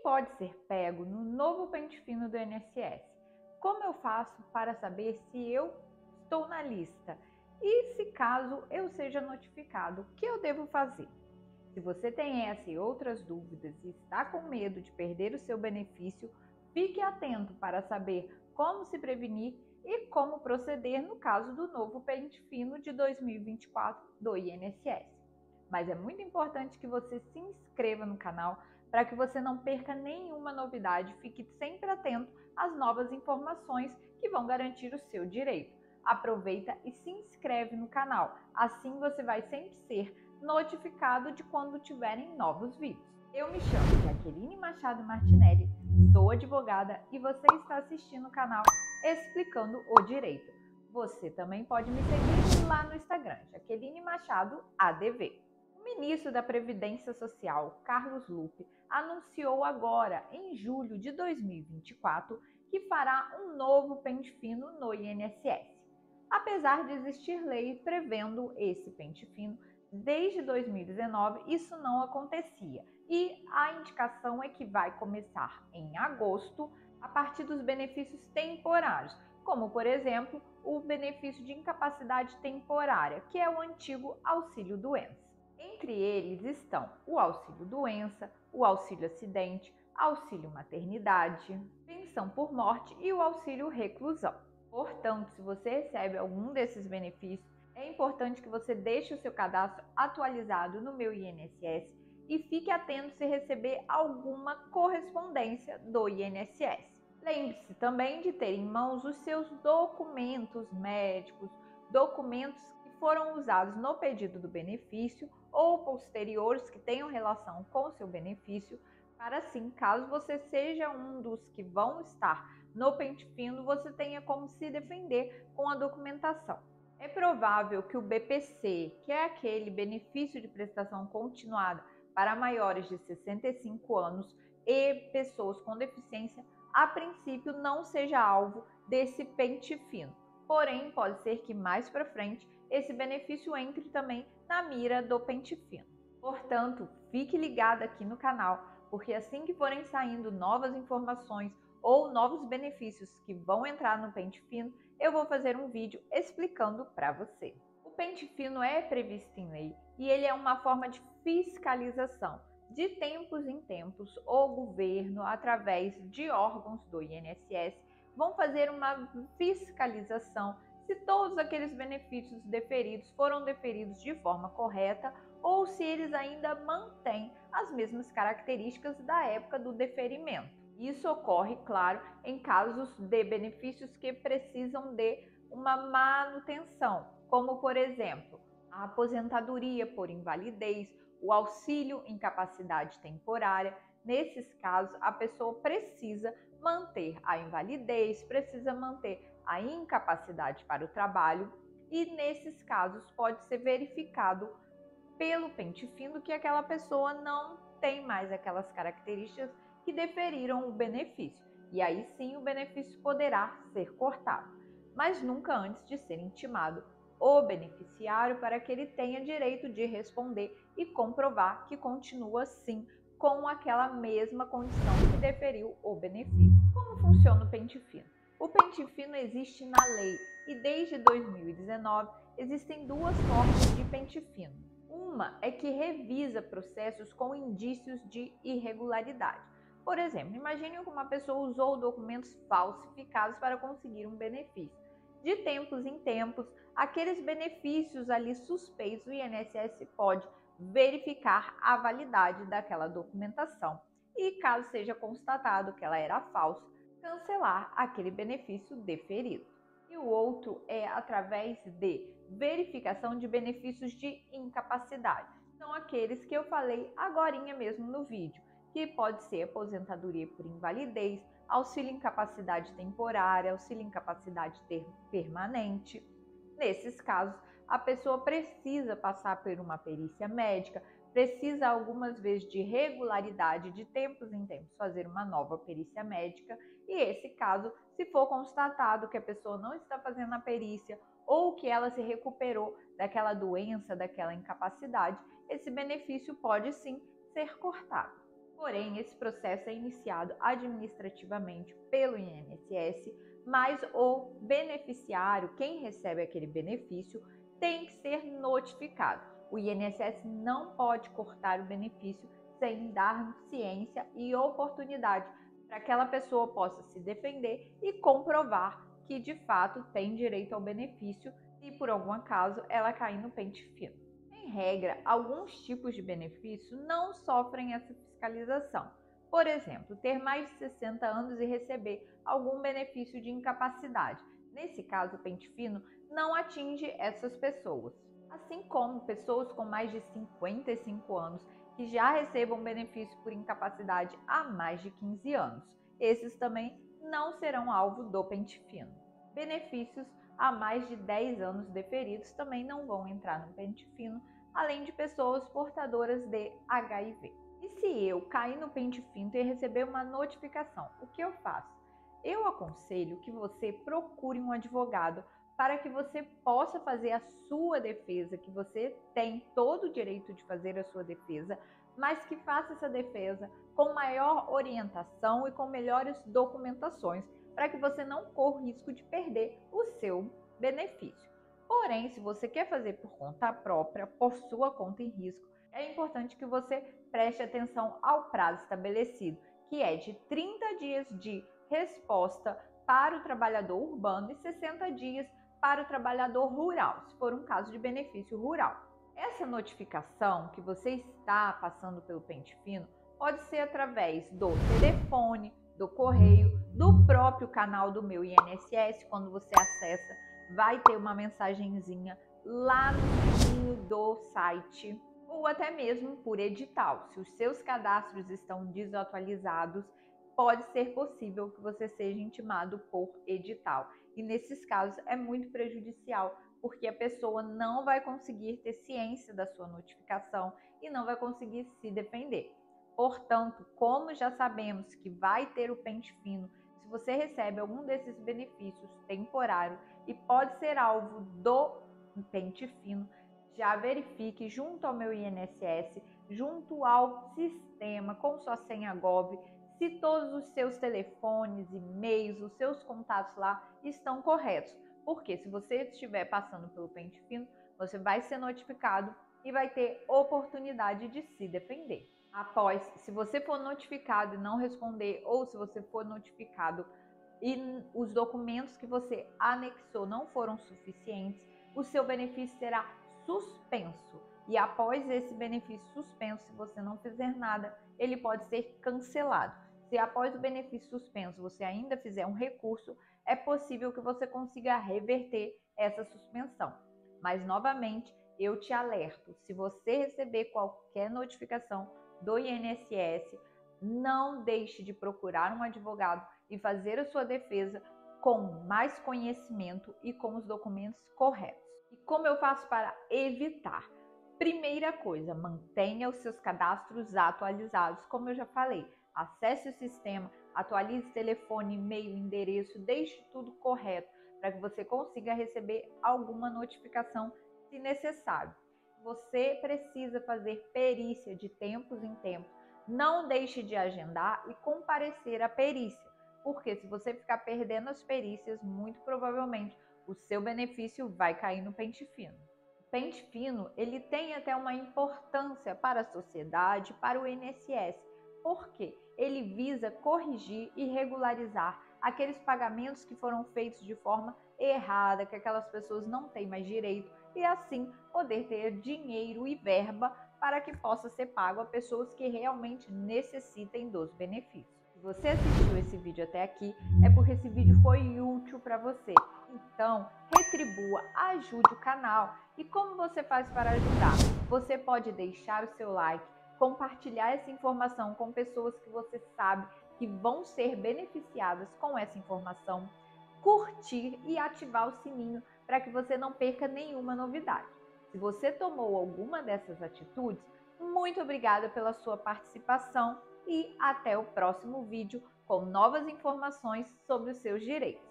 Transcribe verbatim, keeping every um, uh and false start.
pode ser pego no novo pente fino do I N S S? Como eu faço para saber se eu estou na lista? E se caso eu seja notificado, o que eu devo fazer? Se você tem essa e outras dúvidas e está com medo de perder o seu benefício, fique atento para saber como se prevenir e como proceder no caso do novo pente fino de dois mil e vinte e quatro do I N S S. Mas é muito importante que você se inscreva no canal para que você não perca nenhuma novidade, fique sempre atento às novas informações que vão garantir o seu direito. Aproveita e se inscreve no canal, assim você vai sempre ser notificado de quando tiverem novos vídeos. Eu me chamo Jaqueline Machado Martinelli, sou advogada e você está assistindo o canal Explicando o Direito. Você também pode me seguir lá no Instagram, Jaqueline Machado A D V. O ministro da Previdência Social, Carlos Lupe, anunciou agora, em julho de dois mil e vinte e quatro, que fará um novo pente fino no I N S S. Apesar de existir lei prevendo esse pente fino, desde dois mil e dezenove isso não acontecia e a indicação é que vai começar em agosto a partir dos benefícios temporários, como por exemplo o benefício de incapacidade temporária, que é o antigo auxílio-doença. Entre eles estão o auxílio-doença, o auxílio-acidente, auxílio-maternidade, pensão por morte e o auxílio-reclusão. Portanto, se você recebe algum desses benefícios, é importante que você deixe o seu cadastro atualizado no Meu I N S S e fique atento se receber alguma correspondência do I N S S. Lembre-se também de ter em mãos os seus documentos médicos, documentos que foram usados no pedido do benefício ou posteriores que tenham relação com o seu benefício, para assim, caso você seja um dos que vão estar no pente fino, você tenha como se defender com a documentação. É provável que o B P C, que é aquele benefício de prestação continuada para maiores de sessenta e cinco anos e pessoas com deficiência, a princípio não seja alvo desse pente fino. Porém, pode ser que mais para frente esse benefício entre também na mira do pente fino. Portanto, fique ligado aqui no canal, porque assim que forem saindo novas informações ou novos benefícios que vão entrar no pente fino, eu vou fazer um vídeo explicando para você. O pente fino é previsto em lei e ele é uma forma de fiscalização. De tempos em tempos, o governo, através de órgãos do I N S S, vão fazer uma fiscalização se todos aqueles benefícios deferidos foram deferidos de forma correta ou se eles ainda mantêm as mesmas características da época do deferimento. Isso ocorre, claro, em casos de benefícios que precisam de uma manutenção, como, por exemplo, a aposentadoria por invalidez, o auxílio incapacidade temporária. Nesses casos, a pessoa precisa manter a invalidez, precisa manter a incapacidade para o trabalho e, nesses casos, pode ser verificado pelo pente fino que aquela pessoa não tem mais aquelas características que deferiram o benefício, e aí sim o benefício poderá ser cortado, mas nunca antes de ser intimado o beneficiário para que ele tenha direito de responder e comprovar que continua sim com aquela mesma condição que deferiu o benefício. Como funciona o pente fino? O pente fino existe na lei e desde dois mil e dezenove existem duas formas de pente fino. Uma é que revisa processos com indícios de irregularidade. Por exemplo, imagine que uma pessoa usou documentos falsificados para conseguir um benefício. De tempos em tempos, aqueles benefícios ali suspeitos, o I N S S pode verificar a validade daquela documentação e, caso seja constatado que ela era falsa, cancelar aquele benefício deferido. E o outro é através de verificação de benefícios de incapacidade. São aqueles que eu falei agorinha mesmo no vídeo, que pode ser aposentadoria por invalidez, auxílio incapacidade temporária, auxílio incapacidade permanente. Nesses casos, a pessoa precisa passar por uma perícia médica, precisa algumas vezes de regularidade, de tempos em tempos fazer uma nova perícia médica, e esse caso, se for constatado que a pessoa não está fazendo a perícia ou que ela se recuperou daquela doença, daquela incapacidade, esse benefício pode sim ser cortado. Porém, esse processo é iniciado administrativamente pelo I N S S, mas o beneficiário, quem recebe aquele benefício, tem que ser notificado. O I N S S não pode cortar o benefício sem dar ciência e oportunidade para que aquela pessoa possa se defender e comprovar que de fato tem direito ao benefício se por algum acaso ela cair no pente fino. Em regra, alguns tipos de benefício não sofrem essa fiscalização. Por exemplo, ter mais de sessenta anos e receber algum benefício de incapacidade. Nesse caso, o pente fino não atinge essas pessoas. Assim como pessoas com mais de cinquenta e cinco anos que já recebam benefício por incapacidade há mais de quinze anos. Esses também não serão alvo do pente fino. Benefícios há mais de dez anos deferidos também não vão entrar no pente fino, além de pessoas portadoras de H I V. E se eu cair no pente fino e receber uma notificação, o que eu faço? Eu aconselho que você procure um advogado para que você possa fazer a sua defesa, que você tem todo o direito de fazer a sua defesa, mas que faça essa defesa com maior orientação e com melhores documentações, para que você não corra o risco de perder o seu benefício. Porém, se você quer fazer por conta própria, por sua conta em risco, é importante que você preste atenção ao prazo estabelecido, que é de trinta dias de resposta para o trabalhador urbano e sessenta dias para o trabalhador rural, se for um caso de benefício rural. Essa notificação que você está passando pelo pente fino pode ser através do telefone, do correio, do próprio canal do Meu I N S S. Quando você acessa, vai ter uma mensagenzinha lá no do site, ou até mesmo por edital. Se os seus cadastros estão desatualizados, pode ser possível que você seja intimado por edital. E nesses casos é muito prejudicial, porque a pessoa não vai conseguir ter ciência da sua notificação e não vai conseguir se defender. Portanto, como já sabemos que vai ter o pente fino, se você recebe algum desses benefícios temporários e pode ser alvo do pente fino, já verifique junto ao Meu I N S S, junto ao sistema com sua senha Gov, se todos os seus telefones, e-mails, os seus contatos lá estão corretos. Porque se você estiver passando pelo pente fino, você vai ser notificado e vai ter oportunidade de se defender. Após, se você for notificado e não responder, ou se você for notificado e os documentos que você anexou não foram suficientes, o seu benefício será suspenso. E após esse benefício suspenso, se você não fizer nada, ele pode ser cancelado. Se após o benefício suspenso você ainda fizer um recurso, é possível que você consiga reverter essa suspensão. Mas, novamente, eu te alerto, se você receber qualquer notificação do I N S S, não deixe de procurar um advogado e fazer a sua defesa com mais conhecimento e com os documentos corretos. E como eu faço para evitar? Primeira coisa, mantenha os seus cadastros atualizados, como eu já falei. Acesse o sistema, atualize telefone, e-mail, endereço, deixe tudo correto para que você consiga receber alguma notificação se necessário. Você precisa fazer perícia de tempos em tempos. Não deixe de agendar e comparecer à perícia, porque se você ficar perdendo as perícias, muito provavelmente o seu benefício vai cair no pente fino. O pente fino, ele tem até uma importância para a sociedade, para o I N S S. Por quê? Ele visa corrigir e regularizar aqueles pagamentos que foram feitos de forma errada, que aquelas pessoas não têm mais direito, e assim poder ter dinheiro e verba para que possa ser pago a pessoas que realmente necessitem dos benefícios. Se você assistiu esse vídeo até aqui, é porque esse vídeo foi útil para você. Então, retribua, ajude o canal. E como você faz para ajudar? Você pode deixar o seu like, compartilhar essa informação com pessoas que você sabe que vão ser beneficiadas com essa informação, curtir e ativar o sininho para que você não perca nenhuma novidade. Se você tomou alguma dessas atitudes, muito obrigada pela sua participação e até o próximo vídeo com novas informações sobre os seus direitos.